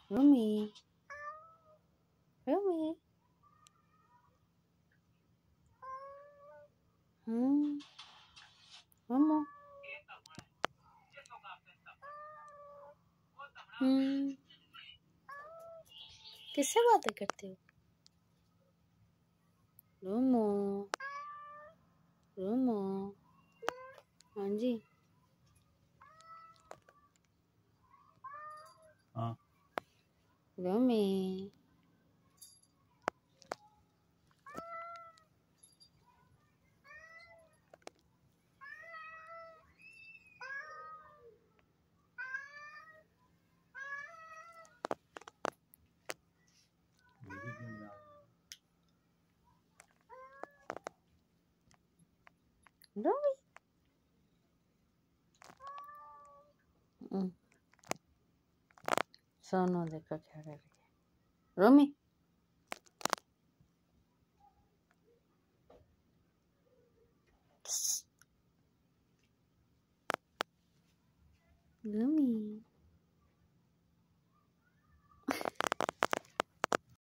Rumi. Rumi. Momo. किससे बातें करते हो? रोमो, रोमो, हाँ जी, हाँ रोमी, रोमी, सोनू देखो क्या कर रही है। रोमी, रोमी।